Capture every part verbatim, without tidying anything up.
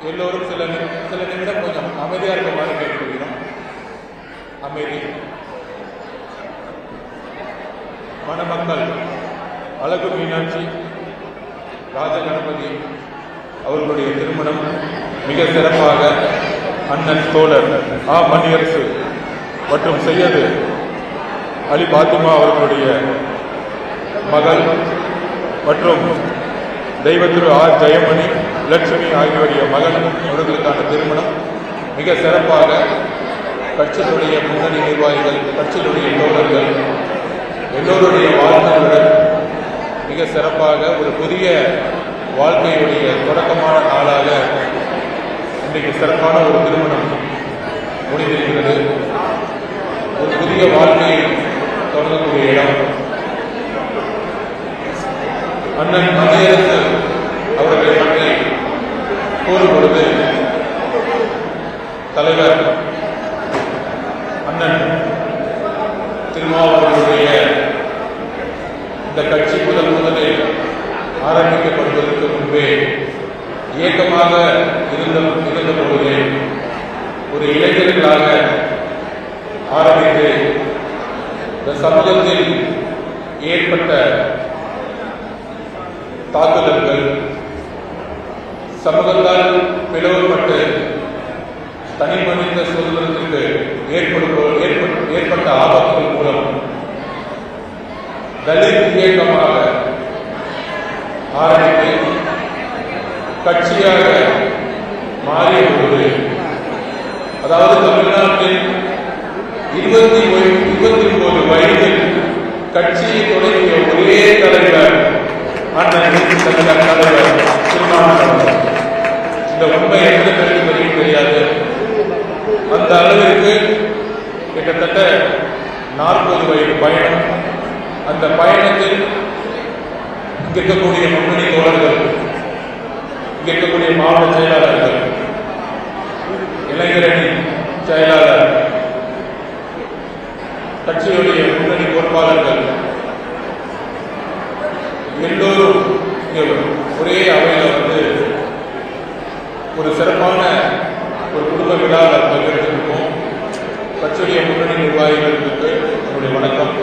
எல்லோரும் சில சில நிமிடம் கொஞ்சம் அமைதியாக இருக்குமாறு கேட்டுக்கொள்கிறோம். அமைதி. மணமக்கள் அழகு மீனாட்சி ராஜகணபதி அவர்களுடைய திருமணம் மிக சிறப்பாக அண்ணன் தோழர் ஆ மணியரசு மற்றும் செய்யது அலி பாத்திமா அவர்களுடைய மகள் மற்றும் தெய்வத்திரு ஆர் ஜெயமணி லட்சுமி ஆகியோருடைய மகன் அவர்களுக்கான திருமணம் மிக சிறப்பாக கட்சியினுடைய முன்னணி நிர்வாகிகள், கட்சியினுடைய தோழர்கள் எல்லோருடைய வாழ்க்கையுடன் மிக சிறப்பாக ஒரு புதிய வாழ்க்கையுடைய தொடக்கமான நாளாக இன்றைக்கு சிறப்பான ஒரு திருமணம் முடிந்திருக்கிறது. ஒரு புதிய வாழ்க்கையை தொடங்கக்கூடிய இடம். அண்ணன் மணியரசு அவர்களை பற்றி கூறும் பொழுது தலைவர் அண்ணன் திருமாவளவனுடைய இந்த கட்சி முதல் முதலில் ஆரம்பிக்கப்படுவதற்கு முன்பே இயக்கமாக இருந்த இருந்த பொழுதே ஒரு இளைஞர்களாக ஆரம்பித்து இந்த சமூகத்தில் ஏற்பட்ட தாக்குதல்கள், சமூகத்தால் பிளவுபட்டு தனி மனித சுதந்திரத்திற்கு ஏற்படும் ஏற்பட்ட ஆபத்துகள் மூலம் தலித் இயக்கமாக ஆரம்பித்து கட்சியாக மாறிய பொழுது, அதாவது தமிழ்நாட்டில் இருபத்தி இருபத்தி ஒன்பது வயதில் கட்சியை தொடங்கிய ஒரே தலைவர் அண்ணன் தலைவர் திருமாவளவன். இந்த உண்மை எந்த பேருக்கு தெரியாது. அந்த அளவிற்கு கிட்டத்தட்ட நாற்பது வயது பயணம். அந்த பயணத்தில் இங்க இருக்கக்கூடிய முன்னணி தோழர்கள், இங்க இருக்கக்கூடிய மாவட்ட செயலாளர்கள், இளைஞரணி செயலாளர், கட்சியுடைய முன்னணி பொறுப்பாளர்கள் எல்லோரும் ஒரே அவையில் வந்து ஒரு சிறப்பான ஒரு குடும்ப விழாவில் பங்கெடுத்திருக்கோம். கட்சியுடைய முன்னணி நிர்வாகிகளுக்கு என்னுடைய வணக்கம்.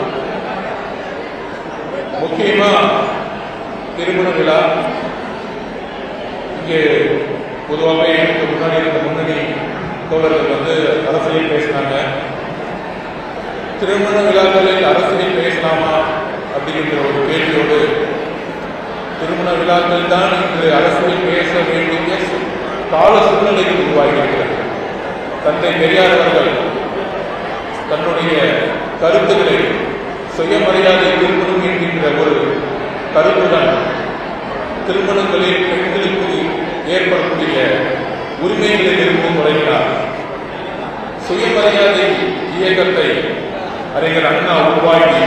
முக்கியமா திருமண விழா இங்கே பொதுவாகவே எனக்கு முன்னாடி இருந்த முன்னணி தோழர்கள் வந்து அரசியல் பேசினாங்க. திருமண விழாக்களில் அரசியல் பேசலாமா அப்படிங்கிற ஒரு கேள்வியோடு, திருமண விழாக்கள் தான் இன்று அரசியல் பேச வேண்டிய கால சூழ்நிலைக்கு உருவாகியிருக்கிறது. தந்தை பெரியார் அவர்கள் தன்னுடைய கருத்துக்களை சுயமரியாதை திருமணம் என்கின்ற ஒரு கருத்துடன் திருமணங்களில் பெண்களுக்கு ஏற்படக்கூடிய உரிமைகளில் இருந்து தொடங்கினார். சுயமரியாதை இயக்கத்தை அறிஞர் அண்ணா உருவாக்கி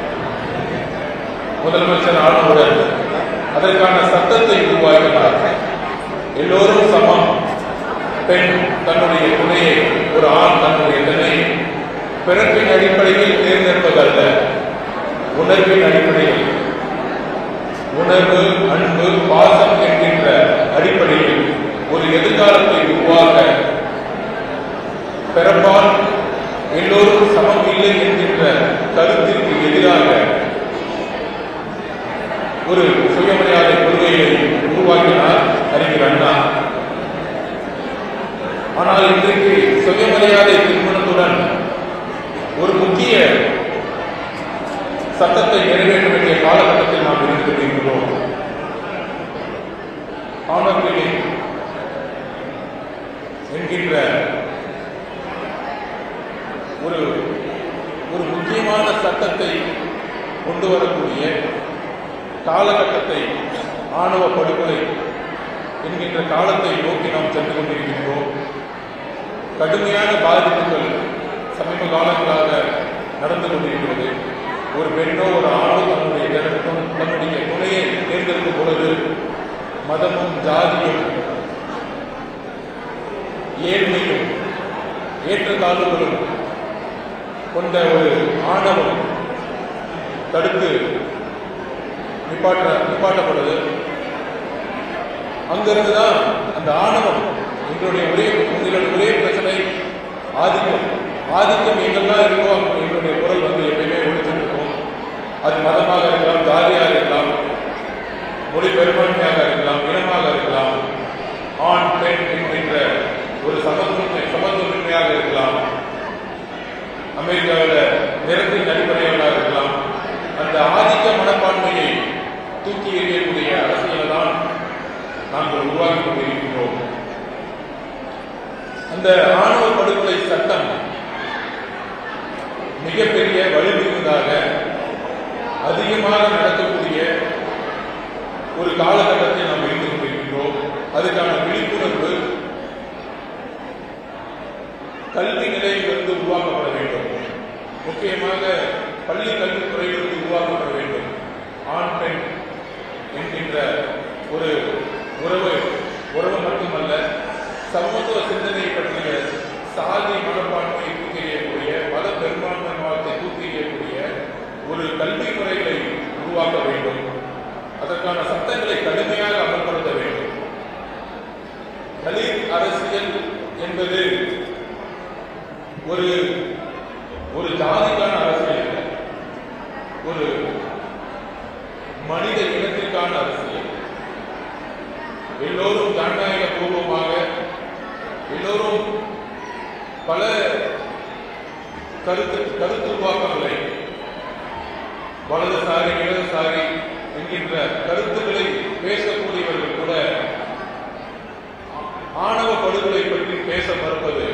முதலமைச்சர் ஆனவுடன் அதற்கான சட்டத்தை உருவாக்கினார். எல்லோரும் சமம். பெண் தன்னுடைய துணையை, ஒரு ஆண் தன்னுடைய துணையை பிறப்பின் அடிப்படையில் தேர்ந்தெடுப்பதல்ல, உணர்வின் அடிப்படையில், உணர்வு, அன்பு, பாசம் என்கின்ற அடிப்படையில் ஒரு எதிர்காலத்தை உருவாக்க பிறப்பால் எல்லோரும் சமம் இல்லை என்கின்ற கருத்திற்கு எதிராக ஒரு சுயமரியாதை கொள்கையை உருவாக்கினார் அறிஞர் அண்ணா. ஆனால் இன்றைக்கு சுயமரியாதை திருமணத்துடன் ஒரு முக்கிய சட்டத்தை நிறைவேற்ற வேண்டிய காலகட்டத்தில் நாம் இருந்து கொண்டிருக்கிறோம். ஆணவ என்கின்ற ஒரு ஒரு முக்கியமான சட்டத்தை கொண்டு வரக்கூடிய காலகட்டத்தை, ஆணவ படுகொலை என்கின்ற காலத்தை நோக்கி நாம் சென்று கொண்டிருக்கின்றோம். கடுமையான பாதிப்புகள் சமீப காலங்களாக நடந்து கொண்டிருக்கிறது. ஒரு பெண்ணோ ஒரு ஆணோ தன்னுடைய தன்னுடைய துணையை தேர்ந்தெடுக்கும் பொழுது மதமும் ஜாதியும் ஏழ்மையும் ஏற்றத்தாழ்வுகளும் கொண்ட ஒரு ஆணவம் தடுத்து நிப்பாட்ட நிப்பாட்டப்படுது. அங்கிருந்துதான் அந்த ஆணவம் இந்த ஆணவ படுகொலை சட்டம் மிகப்பெரிய வலிமிகுந்ததாக அதிகமாக நடக்கக்கூடிய ஒரு காலகட்டத்தை நாம் இருந்து கொண்டிருக்கின்றோம். அதுக்கான விழிப்புணர்வு கல்வி நிலையிலிருந்து உருவாக்கப்பட வேண்டும். முக்கியமாக பள்ளி கல்வித்துறையிலிருந்து உருவாக்கப்பட வேண்டும். ஆண் பெண் என்கின்ற ஒரு உறவு உறவு மட்டுமல்ல, சமத்துவ சிந்தனை பற்றிய சாதி மனப்பான்மையை தூக்கி எறியக்கூடிய மத பெரும்பான்மைவாதத்தை தூக்கி எறியக்கூடிய ஒரு கல்வி முறைகளை உருவாக்க வேண்டும். அதற்கான சட்டங்களை கடுமையாக அமல்படுத்த வேண்டும். தலித் அரசியல் என்பது ஒரு ஒரு ஜாதிக்கான அரசியல் இல்லை, ஒரு மனித இனத்திற்கான அரசியல். எல்லோரும் ஜனநாயக பூர்வமாக எல்லோரும் பல கருத்து கருத்துருவாக்கங்களை வலதுசாரி இடதுசாரி என்கின்ற கருத்துக்களை பேசக்கூடியவர்கள் கூட ஆணவ படுகொலை பற்றி பேச மறுப்பது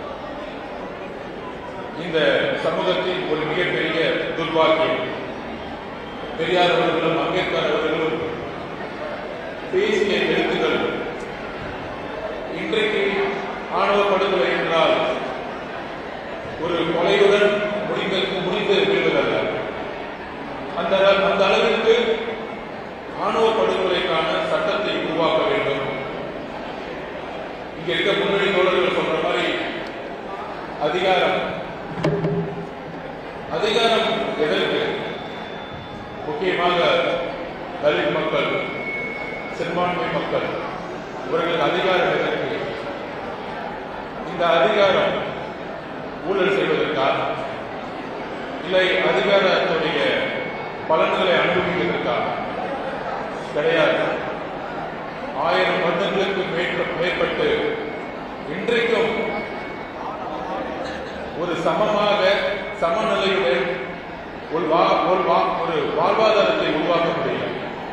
இந்த சமூகத்தின் ஒரு மிகப்பெரிய துர்பாக்கியம். பெரியார் அவர்களும் அம்பேத்கர் அவர்களும் பேசிய எழுத்துக்கள் இன்றைக்கு ஆணவ படுகொலை என்றால் ஒரு கொலையுடன் முடிந்து முடிந்து விடுவதல்ல. அந்த அந்த அளவிற்கு ஆணவ படுகொலைக்கான சட்டத்தை உருவாக்க வேண்டும். இங்க இருக்க முன்னணி தோழர்கள் சொல்ற மாதிரி அதிகாரம் அதிகாரம் எதற்கு? முக்கியமாக தலித் மக்கள், சிறுபான்மை மக்கள், இவர்களுக்கு அதிகாரம் எதற்கு? இந்த அதிகாரம் ஊழல் செய்வதற்கா, இல்லை அதிகாரத்துடைய பலன்களை அனுபவிப்பதற்கா? கிடையாது. ஆயிரம் வருடங்களுக்கு மேற்பட்டு இன்றைக்கும் ஒரு சமமாக சமநிலையுடன் ஒரு ஒரு வாழ்வாதாரத்தை உருவாக்க முடியும்.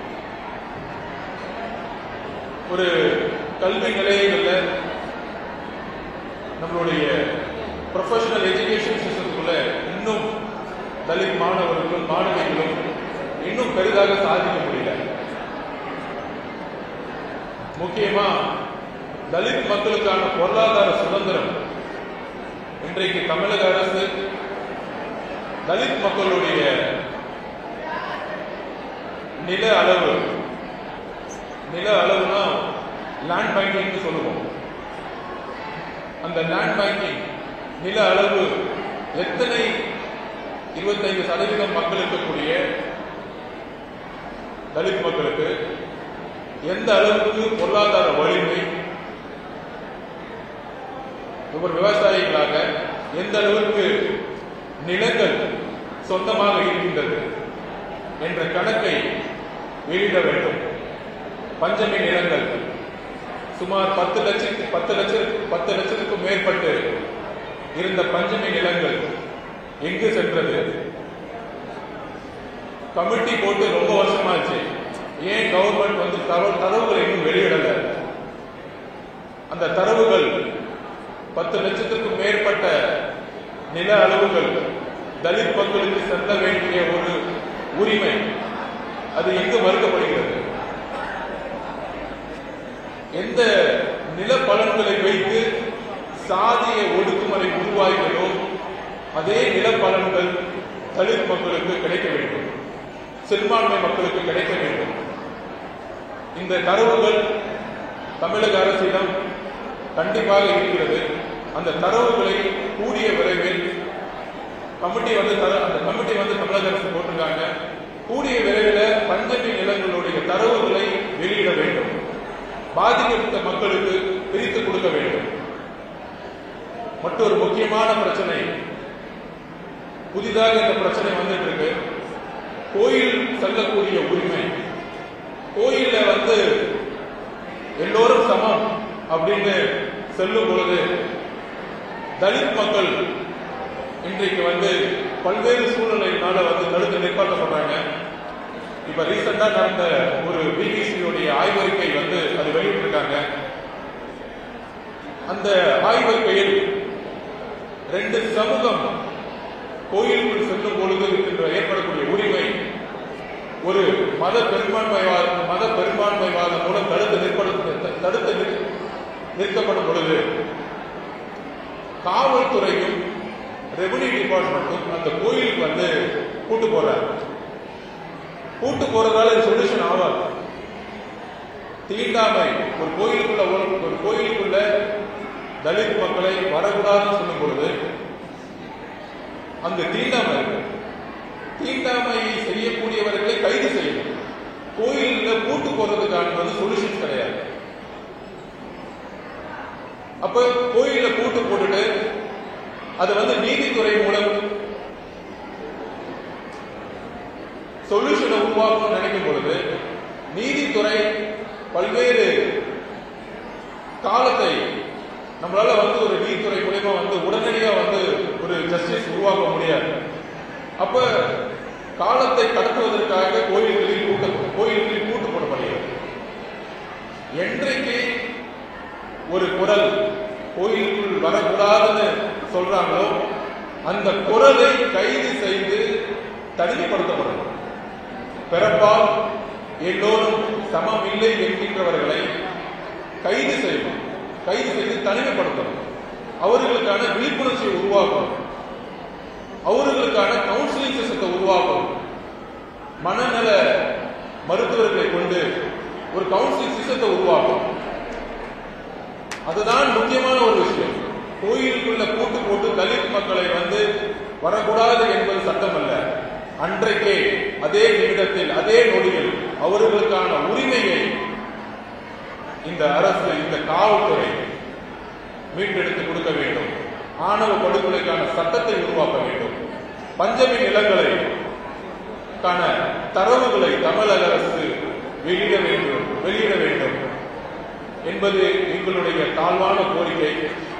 ஒரு கல்வி நிலையங்களில் நம்மளுடைய ப்ரொஃபஷனல் எஜுகேஷன் சிஸ்டத்துக்குள்ள இன்னும் தலித் மாணவர்களும் மாணவிகளும் இன்னும் பெரிதாக சாதிக்க முடியல. முக்கியமா தலித் மக்களுக்கான பொருளாதார சுதந்திரம் இன்றைக்கு தமிழக அரசு தலித் மக்களுடைய நில அளவு நில அளவுனா லேண்ட் பேங்கிங் சொல்லுவோம். அந்த லேண்ட் பேங்கிங் நில அளவு எத்தனை இருபத்தைந்து சதவீதம் மக்கள் இருக்கக்கூடிய தலித் மக்களுக்கு எந்த அளவுக்கு பொருளாதார வலிமை, ஒரு விவசாயிகளாக எந்த அளவுக்கு நிலங்கள் சொந்தமாக இருக்கின்றது என்ற கணக்கை வெளியிட வேண்டும். பஞ்சமி நிலங்கள் சுமார் பத்து லட்சத்து பத்து லட்சம் பத்து லட்சத்துக்கும் மேற்பட்டு இருந்த பஞ்சமி நிலங்கள் எங்கு சென்றது? கமிட்டி போட்டு ரொம்ப வருஷமாச்சு. ஏன் கவர்மெண்ட் வந்து தரவுகள் இன்னும் வெளியிடல? அந்த தரவுகள் பத்து லட்சத்துக்கும் மேற்பட்ட நில அளவுகள் தலித் மக்களுக்கு செல்ல வேண்டிய ஒரு உரிமை, அது எங்கு மறுக்கப்படுகிறது? எந்த நில பலன்களை வைத்து சாதிய ஒடுக்குமுறை உருவாகிறதோ அதே நில பலன்கள் தலித் மக்களுக்கு கிடைக்க வேண்டும், சிறுபான்மை மக்களுக்கு கிடைக்க வேண்டும். இந்த தரவுகள் தமிழக அரசிடம் கண்டிப்பாக இருக்கிறது. அந்த தரவுகளை கூடிய விரைவில் கமிட்டி வந்து அந்த கமிட்டி வந்து தமிழக அரசு போட்டிருக்காங்க. கூடிய விரைவில் பஞ்சமி நிலங்களுடைய தரவுகளை வெளியிட வேண்டும். பாதிக்கப்பட்ட மக்களுக்கு பிரித்து கொடுக்க வேண்டும். மற்றொரு முக்கியமான பிரச்சனை, புதிதாக இந்த பிரச்சனை வந்துட்டு இருக்கு, கோயில் செல்லக்கூடிய உரிமை. கோயில வந்து எல்லோரும் சமம் அப்படின்னு செல்லும் பொழுது தலித் மக்கள் இன்றைக்கு வந்து பல்வேறு சூழ்நிலையினால வந்து தடுத்து நிற்பாட்டப்படுறாங்க. இப்ப ரீசெண்டா நடந்த ஒரு பிபிசியுடைய ஆய்வறிக்கை வந்து அது வெளியிட்டிருக்காங்க. அந்த ஆய்வறிக்கை ரெண்டு சமூகம் கோயிலுக்குள் செல்லும் பொழுது இருக்கின்ற ஏற்படக்கூடிய உரிமை ஒரு மத பெரும்பான்மைவாத மத பெரும்பான்மைவாதம் மூலம் தடுத்து நிற்படு தடுத்து நிற்கப்படும் பொழுது காவல்துறையும் ரெவன்யூ டிபார்ட்மெண்ட்டும் அந்த கோயிலுக்கு வந்து கூட்டு போறாங்க. கூட்டு போறதால சொல்யூஷன் ஆகாது. தீண்டாமை ஒரு கோயிலுக்குள்ள ஒரு கோயிலுக்குள்ள தலித் மக்களை வரக்கூடாதுன்னு சொல்லும் பொழுது அங்கு தீண்டாமை இருக்கு. தீண்டாமையை செய்யக்கூடியவர்களை கைது செய்யணும். கோயிலில் கூட்டு போறதுக்கான வந்து சொல்யூஷன் கிடையாது. அப்ப கோயில கூட்டு போட்டுட்டு அது வந்து நீதித்துறை மூலம் சொல்யூஷனை உருவாக்கணும்னு நினைக்கும் பொழுது நீதித்துறை பல்வேறு காலத்தை நம்மளால வந்து ஒரு நீதித்துறை மூலமா வந்து உடனடியாக வந்து ஒரு ஜஸ்டிஸ் உருவாக்க முடியாது. அப்ப காலத்தை கடத்துவதற்காக கோயில்களில் கூட்ட கோயில்களில் கூட்டு போடப்படுகிறது. என்றைக்கு ஒரு குரல் கோயிலுக்குள் வரக்கூடாதுன்னு சொல்றாங்களோ அந்த குரலை கைது செய்து தனிமைப்படுத்தப்படும். பிறப்பால் எல்லோரும் சமம் இல்லை என்கின்றவர்களை கைது செய்யணும். கைது செய்து தனிமைப்படுத்தணும். அவர்களுக்கான விழிப்புணர்ச்சியை உருவாக்கணும். அவர்களுக்கான கவுன்சிலிங் சிஸ்டத்தை உருவாக்கணும். மனநல மருத்துவர்களை கொண்டு ஒரு கவுன்சிலிங் சிஸ்டத்தை உருவாக்கணும். அதுதான் முக்கியமான ஒரு விஷயம். கோயிலுக்குள்ள கூட்டு போட்டு தலித் மக்களை வந்து வரக்கூடாது என்பது சட்டம் அல்ல. அன்றைக்கே அதே நிமிடத்தில் அதே நொடியில் அவர்களுக்கான உரிமையை இந்த அரசு இந்த காவல்துறை மீட்டெடுத்து கொடுக்க வேண்டும். ஆணவ படுகொலைக்கான சட்டத்தை உருவாக்க வேண்டும். பஞ்சமி நிலங்களை தரவுகளை தமிழக அரசு வெளியிட வேண்டும் வெளியிட வேண்டும் என்பது எங்களுடைய தாழ்வான கோரிக்கை.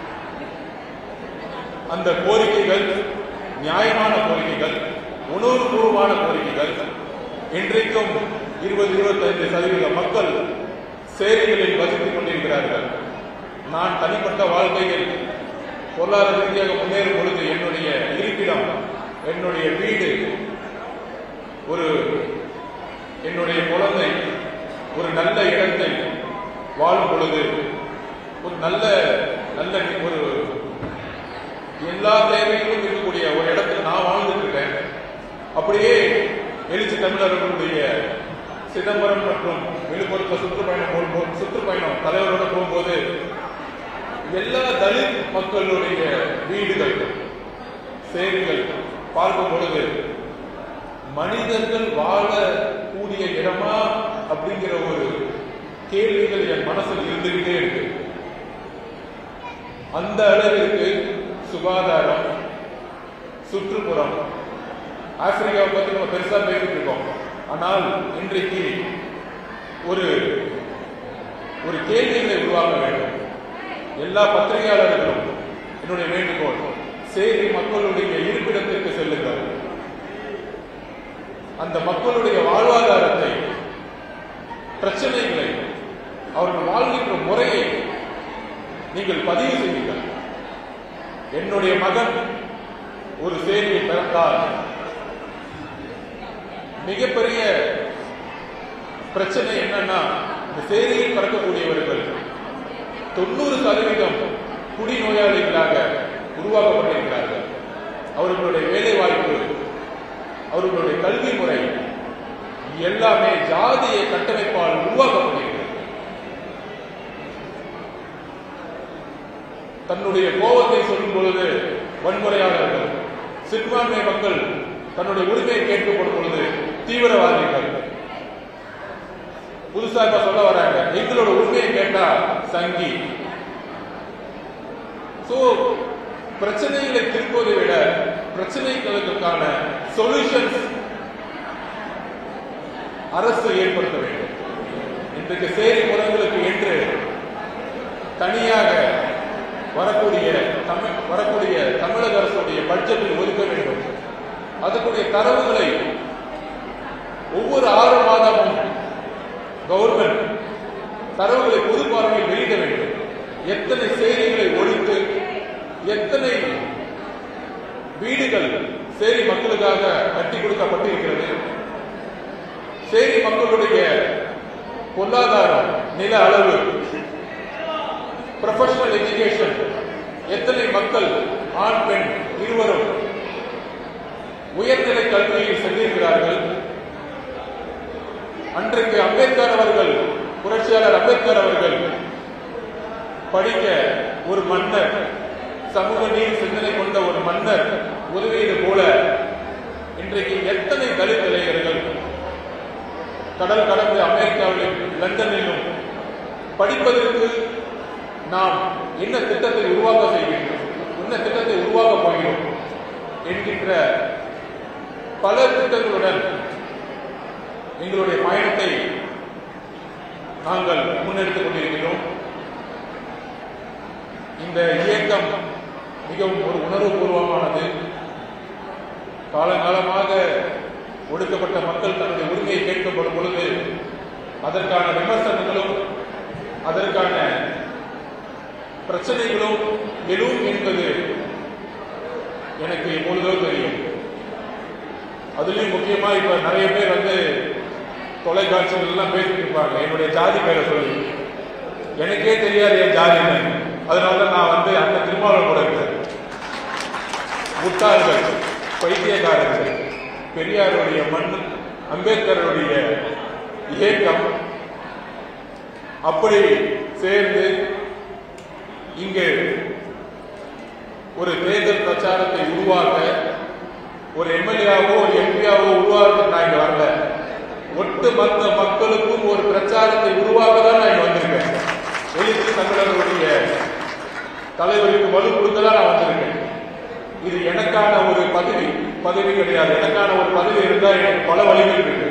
அந்த கோரிக்கைகள் நியாயமான கோரிக்கைகள், உணர்வுபூர்வமான கோரிக்கைகள். இன்றைக்கும் இருபது இருபத்தைந்து சதவீத மக்கள் சேரிகளில் வசித்துக் கொண்டிருக்கிறார்கள். நான் தனிப்பட்ட வாழ்க்கையில் பொருளாதார ரீதியாக முன்னேறும் பொழுது என்னுடைய இருப்பிடம், என்னுடைய வீடு, ஒரு என்னுடைய குழந்தை ஒரு நல்ல இடத்தை வாழும் பொழுது ஒரு நல்ல நல்ல ஒரு எல்லா தேவைகளும் இருக்கக்கூடிய ஒரு இடத்துல நான் வாழ்ந்துட்டு இருக்கேன். அப்படியே எழுச்சி தமிழர்களுடைய சிதம்பரம் மற்றும் விழுப்புரத்தில் சுற்றுப்பயணம் போகும்போது சுற்றுப்பயணம் தலைவரோட போகும்போது எல்லா தலித் மக்களுடைய வீடுகள் சேரிகள் பார்க்கும் பொழுது மனிதர்கள் வாழக்கூடிய இடமா அப்படிங்கிற ஒரு கேள்விகள் என் மனசில் இருந்துகிட்டே இருக்கு. அந்த அளவிற்கு சுகாதாரம், சுற்றுப்புறம், ஆப்பிரிக்காவை பத்தி நம்ம பெருசா பேசிட்டு இருக்கோம். ஆனால் இன்றைக்கு ஒரு ஒரு கேள்விகளை உருவாக்க வேண்டும். எல்லா பத்திரிகையாளர்களும் என்னுடைய வேண்டுகோள், சேரி மக்களுடைய இருப்பிடத்திற்கு செல்லுங்கள். அந்த மக்களுடைய வாழ்வாதாரத்தை, பிரச்சனைகளை, அவர்கள் வாழ்கின்ற முறையை நீங்கள் பதிவு செய்யுங்கள். என்னுடைய மகன் ஒரு சேரியை பிறந்தால் மிகப்பெரிய பிரச்சனை என்னன்னா, இந்த சேரியில் பிறக்கக்கூடியவர்கள் தொண்ணூறு சதவீதம் குடிநோயாளிகளாக உருவாக்கப்பட்டிருக்கிறார்கள். அவர்களுடைய வேலை வாய்ப்பு, அவர்களுடைய கல்வி முறை எல்லாமே ஜாதிய கட்டமைப்பால் உருவாக்கப்படுகிறது. தன்னுடைய கோபத்தை சொல்லும் பொழுது வன்முறையாளர்கள், சிறுபான்மை மக்கள் தன்னுடைய உரிமையை கேட்கப்படும் பொழுது தீவிரவாதிகள். புதுசா இப்ப சொல்ல வராங்க, எங்களோட உரிமையை கேட்டா சங்கி. சோ பிரச்சனைகளை தீர்ப்பதை விட பிரச்சனைகளுக்கான சொல்யூஷன்ஸ் அரசு ஏற்படுத்த வேண்டும். இன்றைக்கு சேரி முறைகளுக்கு என்று தனியாக வரக்கூடிய தமிழ் வரக்கூடிய தமிழக அரசுடைய பட்ஜெட்டில் ஒதுக்க வேண்டும். அதற்குரிய தரவுகளை ஒவ்வொரு ஆறு மாதமும் கவர்மெண்ட் தரவுகளை பொது பார்வையில் வெளியிட வேண்டும். எத்தனை சேரிகளை ஒழித்து எத்தனை வீடுகள் சேரி மக்களுக்காக கட்டி கொடுக்கப்பட்டிருக்கிறது. சேரி மக்களுடைய பொருளாதாரம், நில அளவு, ப்ரொஃபஷனல் எஜுகேஷன், எத்தனை மக்கள் ஆண் பெண் இருவரும் உயர்நிலை கல்வியில் சென்றிருக்கிறார்கள். அன்றைக்கு அம்பேத்கர் அவர்கள், புரட்சியாளர் அம்பேத்கர் அவர்கள் படிக்க ஒரு மன்னர், சமூக நீதி சிந்தனை கொண்ட ஒரு மன்னர் உதவியது போல இன்றைக்கு எத்தனை தலித் இளைஞர்கள் கடல் கடந்து அமெரிக்காவிலும் லண்டனிலும் படிப்பதற்கு நாம் என்ன திட்டத்தை உருவாக்க செய்கிறோம், என்ன திட்டத்தை உருவாக்க போகிறோம் என்கின்ற பல திட்டங்களுடன் எங்களுடைய பயணத்தை நாங்கள் முன்னெடுத்துக் கொண்டிருக்கிறோம். இந்த இயக்கம் மிகவும் ஒரு உணர்வுபூர்வமானது. காலங்காலமாக ஒடுக்கப்பட்ட மக்கள் தன்னுடைய உரிமையை கேட்கப்படும் பொழுது அதற்கான விமர்சனங்களும் அதற்கான பிரச்சனைகளும் எழும் என்பது எனக்கு எப்பொழுதோ தெரியும். அதுலயும் முக்கியமா இப்ப நிறைய பேர் வந்து தொலைக்காட்சிகள் எல்லாம் பேசிட்டு இருப்பாங்க என்னுடைய ஜாதி பேரை சொல்லி. எனக்கே தெரியாது என் ஜாதி என்ன, அதனால நான் வந்து அந்த திருமாவளவன் கூட இருக்கிறேன். முட்டாள்கள், பைத்தியக்காரர்கள், பெரியாருடைய மண், அம்பேத்கருடைய இயக்கம் அப்படி சேர்ந்து இங்கு ஒரு தேர்தல் பிரச்சாரத்தை உருவாக்க ஒரு எம்எல்ஏவோ ஒரு எம்பியாவோ உருவாக்க நான் இங்க வரல. ஒட்டுமொத்த மக்களுக்கும் ஒரு பிரச்சாரத்தை உருவாக்க தான் நான் இங்க வந்திருக்கேன். எழுத்து தமிழர்களுடைய தலைவருக்கு வலு கொடுக்க தான் நான் வந்திருக்கேன். இது எனக்கான ஒரு பதவி பதவி கிடையாது. எனக்கான ஒரு பதவி இருந்தால் எனக்கு பல வழிகள் இருக்கு.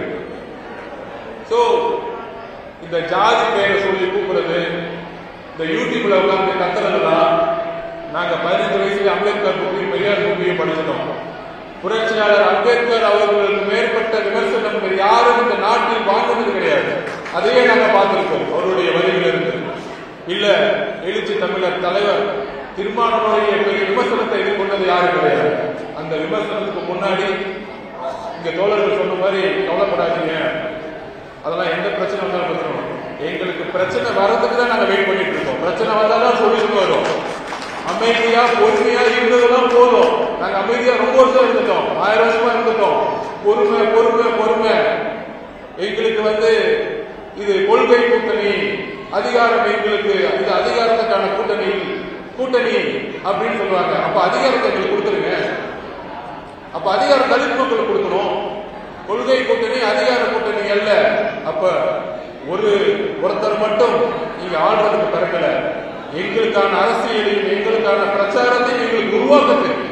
சோ இந்த ஜாதி பேரை சொல்லி கூப்பிடுறது, இந்த யூடியூப்ல உட்காந்து கத்துறதுலாம், நாங்க பதினஞ்சு வயசுல அம்பேத்கர் புக்கையும் பெரியார் புக்கையும் படிச்சிட்டோம். புரட்சியாளர் அம்பேத்கர் அவர்களுக்கு மேற்பட்ட விமர்சனம் யாரும் இந்த நாட்டில் வாழ்ந்தது கிடையாது. அதையே நாங்க பார்த்திருக்கோம் அவருடைய வரியிலிருந்து. இல்ல எழுச்சி தமிழர் தலைவர் திருமாவளவனுடைய பெரிய விமர்சனத்தை எதிர்கொண்டது யாரும் கிடையாது. அந்த விமர்சனத்துக்கு முன்னாடி இங்க தோழர்கள் சொன்ன மாதிரி கவலைப்படாதீங்க, அதெல்லாம் எந்த பிரச்சனை வந்தாலும் பிரச்சனை, எங்களுக்கு பிரச்சனை வர்றதுக்கு தான் நாங்க வெயிட் பண்ணிட்டு இருக்கோம். பிரச்சனை வந்தாதான் சொல்யூஷன் வரும். அமைதியா பொறுமையா இருந்ததுதான் போதும். நாங்க அமைதியா ரொம்ப வருஷம் இருந்துட்டோம், ஆயிரம் வருஷமா இருந்துட்டோம். பொறுமை பொறுமை பொறுமை. எங்களுக்கு வந்து இது கொள்கை கூட்டணி, அதிகாரம் எங்களுக்கு, இது அதிகாரத்துக்கான கூட்டணி கூட்டணி அப்படின்னு சொல்லுவாங்க. அப்ப அதிகாரத்தை எங்களுக்கு கொடுத்துருங்க. அப்ப அதிகாரம் தலித் மக்களுக்கு கொடுக்கணும். கொள்கை கூட்டணி அதிகார கூட்டணி அல்ல. அப்ப ஒரு ஒருத்தர் மட்டும் நீங்க ஆள்றதுக்கு பிறக்கல. எங்களுக்கான அரசியலையும் எங்களுக்கான பிரச்சாரத்தையும் எங்களுக்கு உருவாக்க தெரியும்.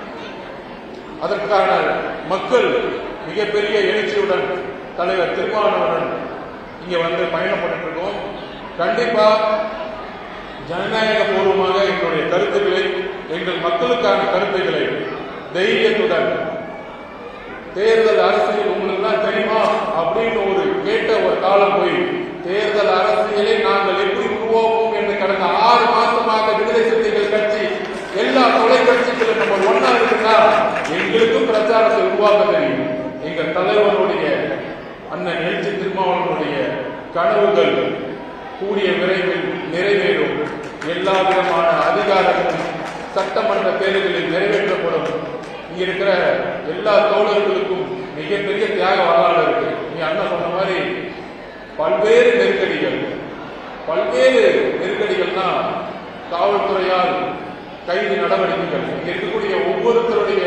அதற்கான மக்கள் மிகப்பெரிய எழுச்சியுடன் தலைவர் திருமாவளவன் இங்க வந்து பயணப்பட்டு இருக்கோம். கண்டிப்பா ஜனநாயக பூர்வமாக எங்களுடைய கருத்துக்களை, எங்கள் மக்களுக்கான கருத்துக்களை தைரியத்துடன், தேர்தல் அரசியல் உங்களுக்கு தான் தெரியுமா அப்படின்னு ஒரு கேட்ட ஒரு காலம் போய் தேர்தல் அரசியலை நாங்கள் எப்படி உருவாக்குவோம் என்று கடந்த ஆறு மாசமாக விடுதலை சிறுத்தைகள் கட்சி எல்லா தொலைக்காட்சிகளும் நம்ம ஒன்னா இருக்குன்னா எங்களுக்கும் பிரச்சாரத்தை உருவாக்க தெரியும். எங்கள் தலைவருடைய அண்ணன் எழுச்சி திருமாவளவனுடைய கனவுகள் கூடிய விரைவில் நிறைவேறும். எல்லா விதமான அதிகாரங்களும் சட்டமன்ற தேர்தலில் நிறைவேற்றப்படும். இங்க இருக்கிற எல்லா தோழர்களுக்கும் மிகப்பெரிய தியாக வரலாறு இருக்கு. நீ அண்ணன் சொன்ன மாதிரி பல்வேறு நெருக்கடிகள், பல்வேறு நெருக்கடிகள்னா காவல்துறையால் கைது நடவடிக்கைகள், இங்க இருக்கக்கூடிய ஒவ்வொருத்தருடைய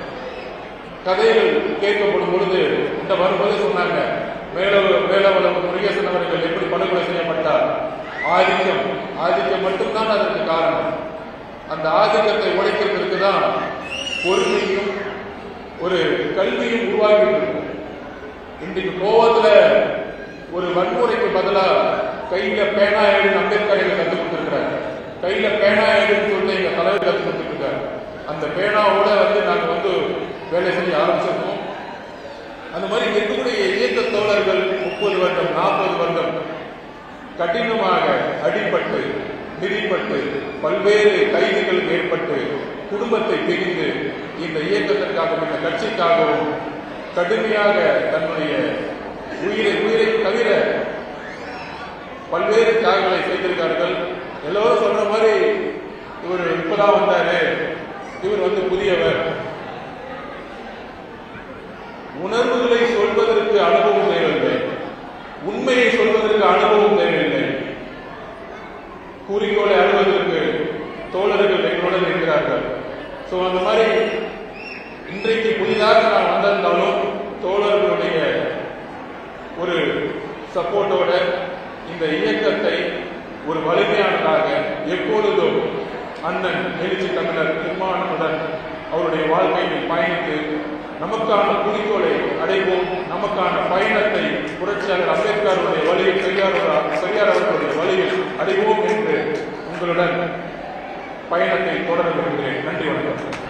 கதைகள் கேட்கப்படும் பொழுது இந்த வரும்போது சொன்னாங்க, மேல மேலவளம் முருகேசன் அவர்கள் எப்படி படுகொலை செய்யப்பட்டார். ஆதிக்கம் ஆதிக்கம் மட்டும்தான் அதற்கு காரணம். அந்த ஆதிக்கத்தை உடைக்கிறதுக்கு தான் பொறுமையும் ஒரு கல்வியும் உருவாக்கி இருக்கும். இன்றைக்கு கோவத்துல ஒரு வன்முறைக்கு பதிலா கையில பேனா எழுதி அம்பேத்கர் எங்க கற்றுக் கொடுத்திருக்கிறார். கையில பேனா எழுதின்னு சொல்லிட்டு எங்க தலைவர் கற்றுக் கொடுத்துருக்காரு. அந்த பேனாவோட வந்து நாங்க வந்து வேலை செய்ய ஆரம்பிச்சிருக்கோம். அந்த மாதிரி இருக்கக்கூடிய இயக்க தோழர்கள் முப்பது வருடம் நாற்பது வருடம் கடினமாக அடிபட்டு மிதிப்பட்டு பல்வேறு கைதுகள் ஏற்பட்டு குடும்பத்தை பிரிந்து இந்த இயக்கத்திற்காகவும் இந்த கட்சிக்காகவும் கடுமையாக தன்னுடைய உயிரை உயிரை தவிர பல்வேறு தியாகங்களை செய்திருக்கார்கள். எல்லோரும் சொல்ற மாதிரி இவர் இப்பதான் வந்தாரு, இவர் வந்து புதியவர். உணர்வுகளை சொல்வதற்கு அனுபவம் தேவையில்லை, உண்மையை சொல்வதற்கு அனுபவம் தேவையில்லை. குறிக்கோளை அழுவதற்கு தோழர்கள் எங்களுடன் இருக்கிறார்கள். ஸோ அந்த மாதிரி இன்றைக்கு புதிதாக நான் வந்திருந்தாலும் தோழர்களுடைய ஒரு சப்போர்ட்டோட இந்த இயக்கத்தை ஒரு வலிமையானதாக எப்பொழுதும் அண்ணன் எழுச்சி தமிழர் நிர்மாணத்துடன் அவருடைய வாழ்க்கையில் பயணித்து நமக்கான குறிக்கோளை அடைவோம், நமக்கான பயணத்தை புரட்சியாளர் அம்பேத்கருடைய வழியில் பெரியார் பெரியார் அவர்களுடைய வழியில் அடைவோம் என்று உங்களுடன் பயணத்தை தொடர விரும்புகிறேன். நன்றி, வணக்கம்.